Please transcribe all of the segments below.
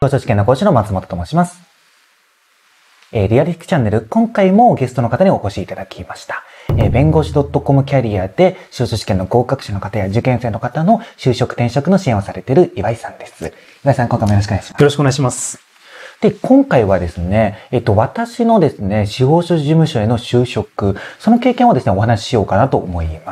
司書試験の講師の松本と申します。リアリスクチャンネル、今回もゲストの方にお越しいただきました。弁護士 .com キャリアで司法試験の合格者の方や受験生の方の就職転職の支援をされている岩井さんです。岩井さん、今回もよろしくお願いします。 よろしくお願いします。 で、今回はですね、私のですね、司法書士事務所への就職、その経験をですね、お話ししようかなと思います。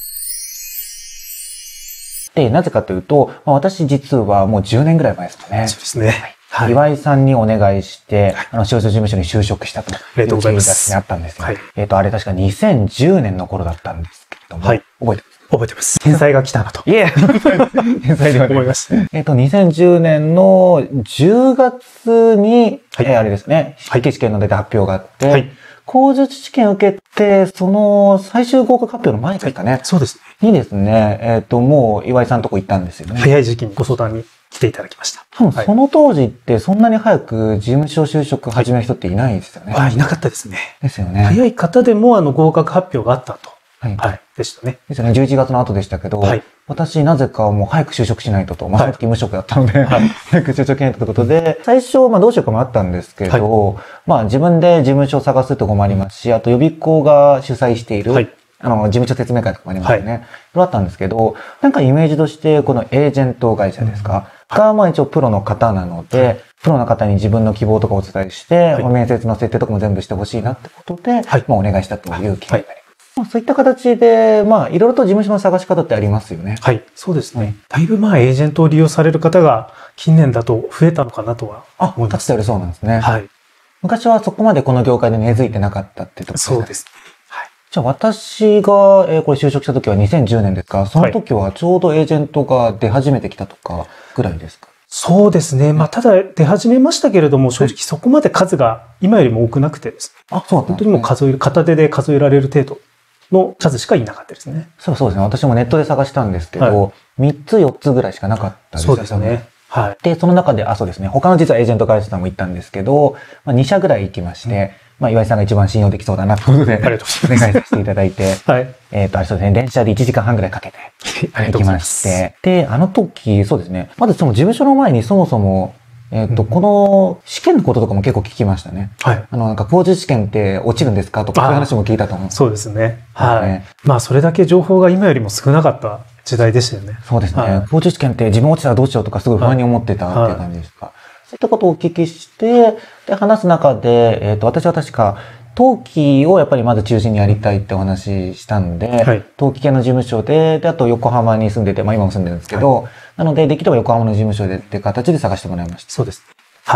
で、なぜかというと、私実はもう10年ぐらい前ですかね。 そうですね。 はい。岩井さんにお願いして、 はい、 司法書士事務所に就職したという経緯があったんですよ。 はい。 あれ確か2010年の頃だったんですけれども、はい。 覚えてます。天才が来たなと。 いえ、天才ではない。 思います。 2010年の10月に、あれですね、筆記試験の出て発表があって、はい。口述試験を受けて、その最終合格発表の前ですかね。 そうですね。にですね、もう岩井さんのとこ行ったんですよね。 早い時期にご相談に来ていただきました。 多分その当時ってそんなに早く事務所就職始める人っていないですよね。 いなかったですね。 ですよね。 早い方でも合格発表があったと。はい。でしたね。 ですよね。11月の後でしたけど、はい。私なぜかもう早く就職しないとその時無職だったので、はい。早く就職しないとということで、最初、どうしようかもあったんですけど、はい。自分で事務所を探すってこともありますし、あと予備校が主催している、はい。事務所説明会とかもありますよね。はい。それあったんですけど、なんかイメージとして、このエージェント会社ですか、が、一応プロの方なので、はい。プロの方に自分の希望とかをお伝えして、はい。面接の設定とかも全部してほしいなってことで、はい。お願いしたという経緯になります。そういった形で、いろいろと事務所の探し方ってありますよね。 はい、そうですね。だいぶエージェントを利用される方が近年だと増えたのかなとは思います。 かつてよりそうなんですね。 はい。 昔はそこまでこの業界で根付いてなかったってところですね。 そうです。はい。 じゃあ私が、これ就職した時は2010年ですか？その時はちょうどエージェントが出始めてきたとかぐらいですか？ そうですね。ただ出始めましたけれども、正直そこまで数が今よりも多くなくてですね。そうなんですね。本当に片手で数えられる程度の数しかいなかったですね。 そうですね。私もネットで探したんですけど、3つ4つぐらいしかなかったですね。 そうですね。はい。 で、その中で、そうですね。他の実はエージェント会社さんも行ったんですけど、2社ぐらい行きまして、岩井さんが一番信用できそうだなということで、お願いさせていただいて、はい。そうですね。電車で1時間半ぐらいかけて行きまして、で、あの時、そうですね。まずその事務所の前にそもそも、この試験のこととかも結構聞きましたね。はい。口述試験って落ちるんですかとか、そういう話も聞いたと思う。 そうですね。はい。それだけ情報が今よりも少なかった時代でしたよね。 そうですね。口述試験って自分落ちたらどうしようとかすごい不安に思ってたっていう感じですか。そういったことをお聞きして、で、話す中で、私は確か、登記をやっぱりまず中心にやりたいってお話ししたんで、はい、登記系の事務所で、あと横浜に住んでて、今も住んでるんですけど、はい、なので、できれば横浜の事務所でっていう形で探してもらいました。 そうです。はい。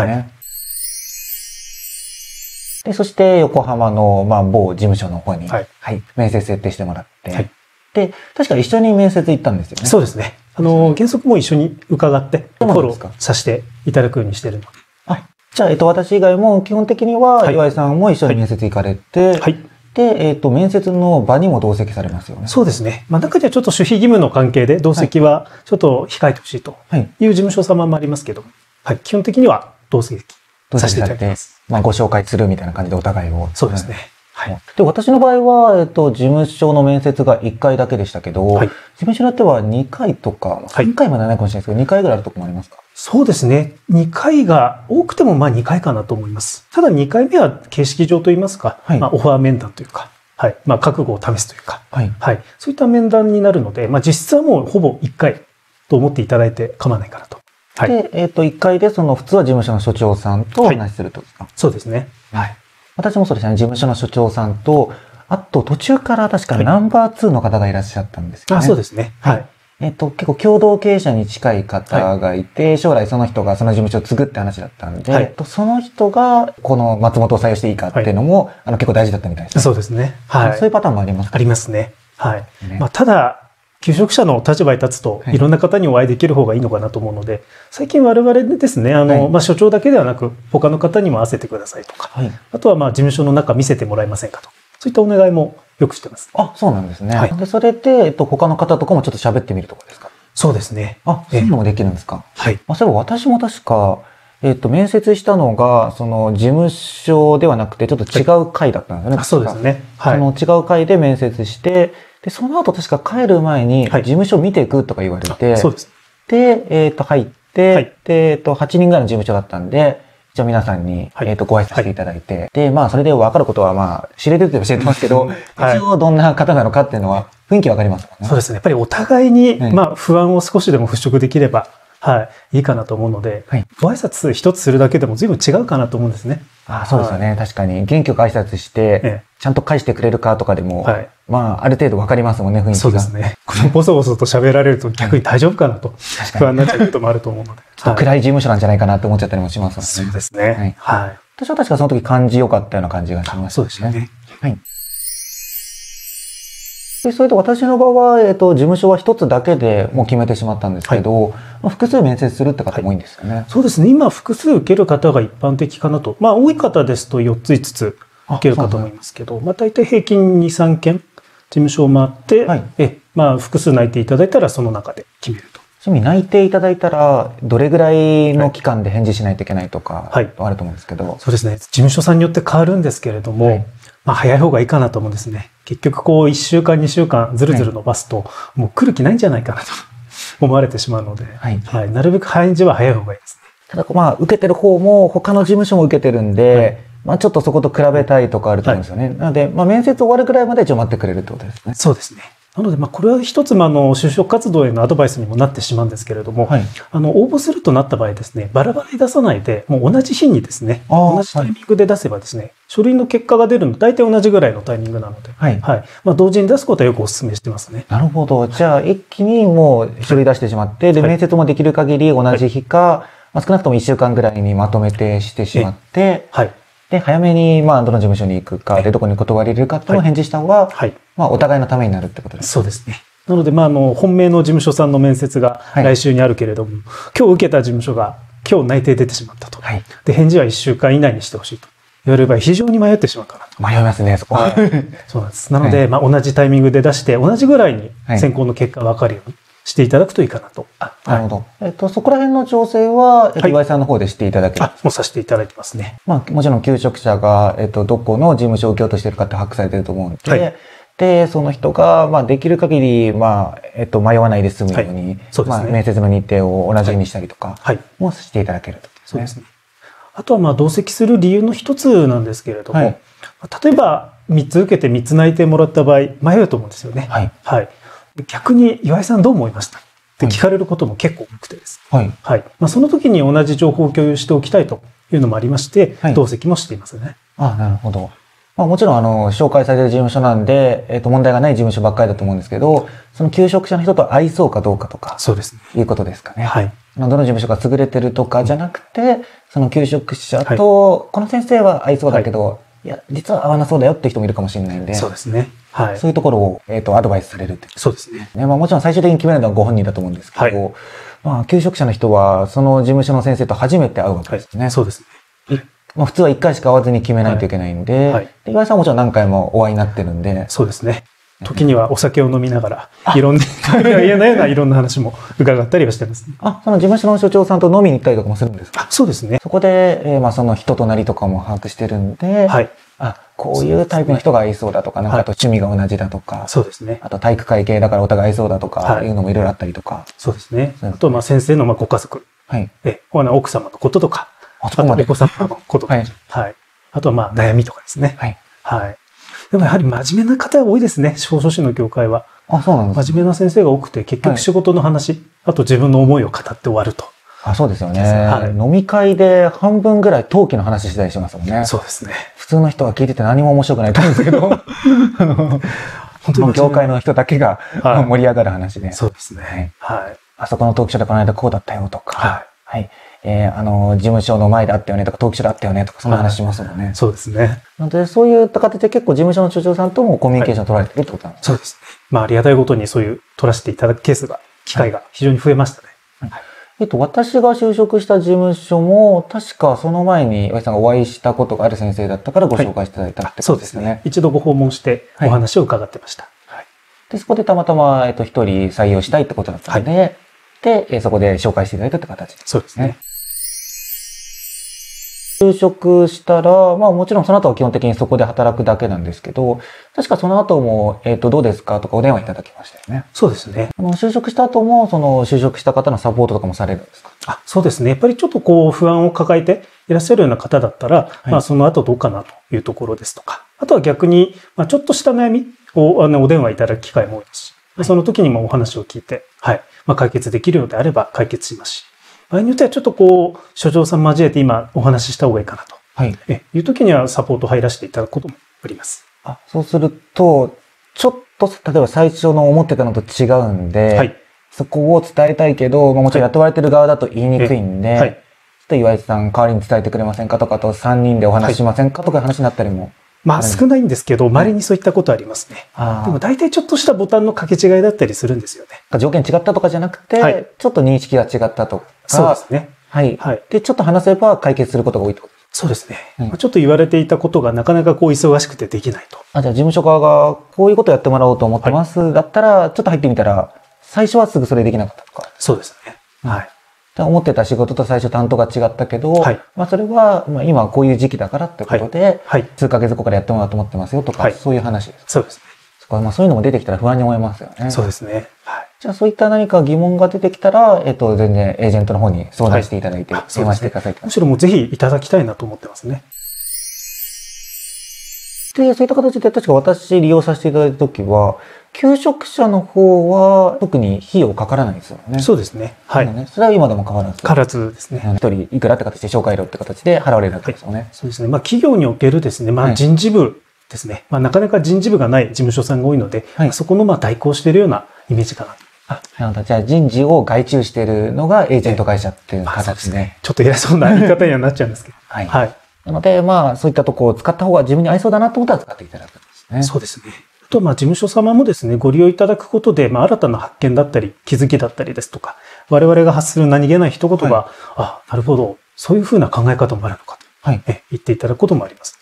で、そして横浜の、某事務所の方に、はい、はい、面接設定してもらって、はい、で、確か一緒に面接行ったんですよね。 そうですね。原則も一緒に伺って、フォローさせていただくようにしてるので。 じゃあ、私以外も基本的には、岩井さんも一緒に面接行かれて、はい。で、面接の場にも同席されますよね。 そうですね。中ではちょっと守秘義務の関係で同席はちょっと控えてほしいという事務所様もありますけど、はい。基本的には同席させていただきます。 ご紹介するみたいな感じでお互いを。 そうですね。 はい。で、私の場合は、事務所の面接が1回だけでしたけど、はい、事務所によっては2回とか、3回まではないかもしれないですけど、2回ぐらいあるところもありますか？ そうですね。2回が、多くても2回かなと思います。ただ2回目は形式上といいますか、はい、オファー面談というか、はい。覚悟を試すというか、はい。はい。そういった面談になるので、実質はもうほぼ1回と思っていただいて構わないかなと。 はい。で、1回で普通は事務所の所長さんとお話しするとですか？ はい、そうですね。 はい。私もそうですね。事務所の所長さんと、あと途中から確かナンバー2の方がいらっしゃったんですよね。 そうですね。はい。 結構共同経営者に近い方がいて、将来その人がその事務所を継ぐって話だったんで、その人がこの松本を採用していいかっていうのも、結構大事だったみたいですね。 そうですね。はい。 そういうパターンもありますか？ ありますね。はい。ただ、求職者の立場に立つと、いろんな方にお会いできる方がいいのかなと思うので、最近我々でですね、所長だけではなく、他の方にも会わせてくださいとか、あとは事務所の中見せてもらえませんかと。そういったお願いもよくしてます。 そうなんですね。はい。で、それで、他の方とかもちょっと喋ってみるとかですか？ そうですね。 そういうのもできるんですか？ はい。 そういえば私も確か、面接したのが、事務所ではなくて、ちょっと違う会だったんですよね。 そうですね。 はい。違う会で面接して、で、その後確か帰る前に、事務所見ていくとか言われて、 そうです。 で、入っで、8人ぐらいの事務所だったんで、一応皆さんに、ご挨拶していただいて、で、まあ、それで分かることは、まあ、知れてると教えてますけど、一応どんな方なのかっていうのは、雰囲気分かりますもんね。 そうですね。やっぱりお互いに、まあ、不安を少しでも払拭できれば、いいかなと思うので、ご挨拶一つするだけでも随分違うかなと思うんですね。 そうですよね。確かに。元気よく挨拶して、ちゃんと返してくれるかとかでも、まあ、ある程度わかりますもんね、雰囲気が。 そうですね。このボソボソと喋られると逆に大丈夫かなと、不安になっちゃうこともあると思うので。 ちょっと暗い事務所なんじゃないかなって思っちゃったりもしますもんね。そうですね。 私は確かその時感じ良かったような感じがします。 そうですね。 で、それで私の場合は、事務所は一つだけでもう決めてしまったんですけど、複数面接するって方も多いんですよね。 そうですね。今、複数受ける方が一般的かなと。まあ、多い方ですと4つ5つ受けるかと思いますけど、まあ、大体平均2、3件、事務所を回って、まあ、複数内定いただいたらその中で決めると。 ちなみに内定いただいたら、どれぐらいの期間で返事しないといけないとか、あると思うんですけど。 そうですね。事務所さんによって変わるんですけれども、まあ、早い方がいいかなと思うんですね。結局、1週間、2週間、ずるずる伸ばすと、もう来る気ないんじゃないかなと思われてしまうので、なるべく返事は早い方がいいですね。 ただ、まあ、受けてる方も、他の事務所も受けてるんで、まあ、ちょっとそこと比べたいとかあると思うんですよね。なので、まあ、面接終わるぐらいまで一応待ってくれるってことですね。 そうですね。なので、まあ、これは一つ、就職活動へのアドバイスにもなってしまうんですけれども、応募するとなった場合ですね、バラバラに出さないで、もう同じ日にですね、同じタイミングで出せばですね、書類の結果が出るの大体同じぐらいのタイミングなので、まあ、同時に出すことはよくお勧めしてますね。 なるほど。じゃあ、一気にもう書類出してしまって、で、面接もできる限り同じ日か、まあ、少なくとも1週間ぐらいにまとめてしてしまって、で、早めに、まあ、どの事務所に行くか、で、どこに断れるかっていうのを返事した方が、まあ、お互いのためになるってことですね。 そうですね。なので、まあ、本命の事務所さんの面接が来週にあるけれども、今日受けた事務所が今日内定出てしまったと。で、返事は1週間以内にしてほしいと言われれば非常に迷ってしまうかなと。 迷いますね、そこは。 そうなんです。なので、まあ、同じタイミングで出して、同じぐらいに選考の結果が分かるようにしていただくといいかなと。 なるほど。そこら辺の調整は、岩井さんの方でしていただける？ もうさせていただいてますね。 まあ、もちろん求職者が、どこの事務所を受けようとしているかって把握されていると思うので、で、その人が、まあ、できる限り、まあ、迷わないで済むように、まあ、面接の日程を同じにしたりとか、もしていただけると。 そうですね。あとは、まあ、同席する理由の一つなんですけれども、例えば、3つ受けて3つ内定もらった場合、迷うと思うんですよね。逆に、岩井さんどう思いましたって聞かれることも結構多くてですね。まあ、その時に同じ情報を共有しておきたいというのもありまして、同席もしていますね。 なるほど。まあ、もちろん、紹介されている事務所なんで、問題がない事務所ばっかりだと思うんですけど、その求職者の人と合いそうかどうかとか、 そうですね。 いうことですかね。どの事務所が優れてるとかじゃなくて、その求職者と、この先生は合いそうだけど、いや、実は合わなそうだよって人もいるかもしれないんで、 そうですね。 そういうところを、アドバイスされるっていう。 そうですね。 まあ、もちろん最終的に決めるのはご本人だと思うんですけど、まあ、求職者の人は、その事務所の先生と初めて会うわけですね。 そうですね。 まあ、普通は1回しか会わずに決めないといけないんで、岩井さんはもちろん何回もお会いになってるんで。 そうですね。時にはお酒を飲みながら、いろんな、言えないようないろんな話も伺ったりはしてますね。 その事務所の所長さんと飲みに行ったりとかもするんですか？ そうですね。 そこで、まあ、その人となりとかも把握してるんで、こういうタイプの人が合いそうだとか、なんかあと趣味が同じだとか、 そうですね。 あと体育会系だからお互い合いそうだとか、いうのもいろいろあったりとか。 そうですね。あと、まあ、先生のご家族。奥様のこととか、あと、お子様のこととか。あとは、まあ、悩みとかですね。でもやはり真面目な方が多いですね、司法書士の業界は。 そうなんです。 真面目な先生が多くて、結局仕事の話、あと自分の思いを語って終わると。 そうですよね。飲み会で半分ぐらい登記の話したりしますもんね。 そうですね。 普通の人は聞いてて何も面白くないと思うんですけど、本当に業界の人だけが盛り上がる話で。 そうですね。 あそこの登記所でこの間こうだったよとか、事務所の前であったよねとか、登記所であったよねとか、そんな話しますもんね。 そうですね。 なので、そういった形で結構事務所の所長さんともコミュニケーションを取られてるってことなんですか？ そうですね。まあ、ありがたいことにそういう取らせていただくケースが、機会が非常に増えましたね。 私が就職した事務所も、確かその前に岩井さんがお会いしたことがある先生だったからご紹介していただいたってことですよね。 一度ご訪問してお話を伺ってました。 で、そこでたまたま、一人採用したいってことだったので、で、そこで紹介していただいたって形ですね。 そうですね。 就職したら、まあもちろんその後は基本的にそこで働くだけなんですけど、確かその後も、どうですかとかお電話いただきましたよね。 そうですね。 就職した後も、就職した方のサポートとかもされるんですか？ そうですね。やっぱりちょっと不安を抱えていらっしゃるような方だったら、まあその後どうかなというところですとか、あとは逆に、まあちょっとした悩みをお電話いただく機会も多いですし、その時にもお話を聞いて、まあ解決できるようであれば解決しますし、場合によってはちょっと所長さん交えて今お話しした方がいいかなと。いう時にはサポート入らせていただくこともあります。 そうすると、ちょっと、例えば最初の思ってたのと違うんで、そこを伝えたいけど、もちろん雇われてる側だと言いにくいんで、ちょっと岩井さん代わりに伝えてくれませんかとか、あと3人でお話ししませんかとか話になったりも。 まあ少ないんですけど、稀にそういったことありますね。でも大体ちょっとしたボタンの掛け違いだったりするんですよね。 条件違ったとかじゃなくて、ちょっと認識が違ったとか。 そうですね。 で、ちょっと話せば解決することが多いってことですか？そうですね。ちょっと言われていたことがなかなか忙しくてできないと。 じゃあ事務所側がこういうことやってもらおうと思ってます。だったら、ちょっと入ってみたら、最初はすぐそれできなかったとか。 そうですね。 思ってた仕事と最初担当が違ったけど、まあそれは、まあ今はこういう時期だからってことで、数ヶ月後からやってもらおうと思ってますよとか、そういう話です。 そうですね。 まあそういうのも出てきたら不安に思いますよね。 そうですね。 じゃあそういった何か疑問が出てきたら、全然エージェントの方に相談していただいて、電話してください。 むしろもうぜひいただきたいなと思ってますね。 で、そういった形で確か私利用させていただいたときは、求職者の方は特に費用かからないですよね。 そうですね。 それは今でも変わらず。 変わらずですね。 一人いくらって形で紹介料って形で払われるわけですよね。 そうですね。まあ企業におけるですね、まあ人事部ですね。まあなかなか人事部がない事務所さんが多いので、そこのまあ代行しているようなイメージかなと。 なるほど。じゃあ人事を外注しているのがエージェント会社っていう形ですね。 ちょっと偉そうな言い方にはなっちゃうんですけど。 なので、まあそういったところを使った方が自分に合いそうだなと思ったら使っていただくんですね。 そうですね。あと、まあ、事務所様もですね、ご利用いただくことで、まあ、新たな発見だったり、気づきだったりですとか、我々が発する何気ない一言が、なるほど、そういうふうな考え方もあるのかと、言っていただくこともあります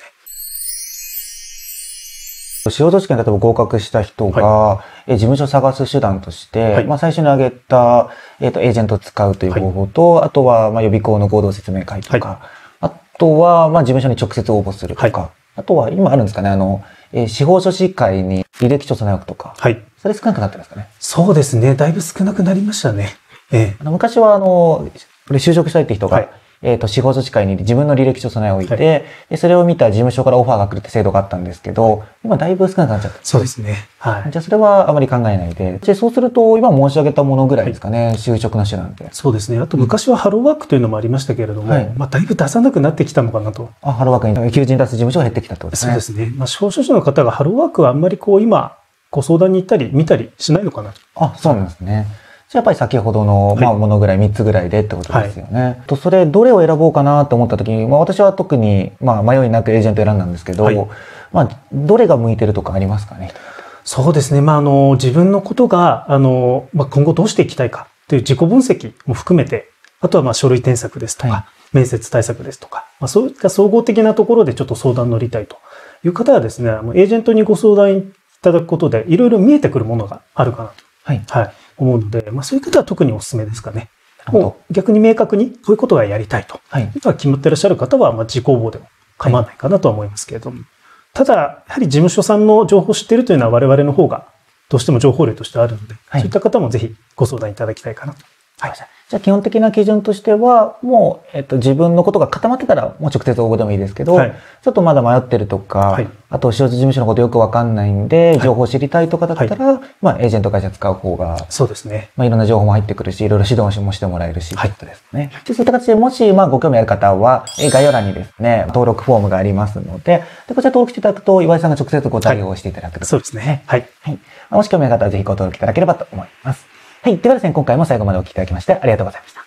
ね。司法書士試験例えば合格した人が、事務所を探す手段として、まあ最初に挙げた、エージェントを使うという方法と、あとは、まあ予備校の合同説明会とか、あとは、まあ事務所に直接応募するとか、あとは今あるんですかね、司法書士会に履歴書備え置くとか。それ少なくなってますかね。 そうですね。だいぶ少なくなりましたね。 昔はこれ就職したいって人が、司法書士会に自分の履歴書備え置いて、それを見た事務所からオファーが来るって制度があったんですけど、今だいぶ少なくなっちゃった。 そうですね。 じゃあそれはあまり考えないで。そうすると、今申し上げたものぐらいですかね、就職の手段って。 そうですね。あと昔はハローワークというのもありましたけれども、まあだいぶ出さなくなってきたのかなと。 ハローワークに求人出す事務所が減ってきたってことですね。 そうですね。まあ司法書士の方がハローワークはあんまり今、ご相談に行ったり見たりしないのかなと。 そうなんですね。やっぱり先ほどの、まあ、ものぐらい3つぐらいでってことですよね。それ、どれを選ぼうかなと思った時に、まあ私は特に、まあ迷いなくエージェント選んだんですけど、まあ、どれが向いてるとかありますかね？ そうですね。まあ自分のことが、まあ今後どうしていきたいかという自己分析も含めて、あとはまあ書類添削ですとか、面接対策ですとか、まあそういった総合的なところでちょっと相談乗りたいという方はですね、エージェントにご相談いただくことで、いろいろ見えてくるものがあるかなと。思うので、まあそういう方は特にお勧めですかね。もう逆に明確にこういうことがやりたいと。決まっていらっしゃる方は、まあ自己応募でも構わないかなとは思いますけれども。ただ、やはり事務所さんの情報を知っているというのは我々の方がどうしても情報量としてあるので、そういった方もぜひご相談いただきたいかなと。 じゃあ基本的な基準としては、もう、自分のことが固まってたら、もう直接応募でもいいですけど、ちょっとまだ迷ってるとか、あと、司法事務所のことよくわかんないんで、情報を知りたいとかだったら、まあ、エージェント会社使う方が、 そうですね。 まあ、いろんな情報も入ってくるし、いろいろ指導もしてもらえるし、ということですね。そういった形で、もし、まあ、ご興味ある方は、概要欄にですね、登録フォームがありますので、こちら登録していただくと、岩井さんが直接ご対応していただく。 そうですね。 もし興味ある方は、ぜひご登録いただければと思います。ではですね、今回も最後までお聞きいただきまして、ありがとうございました。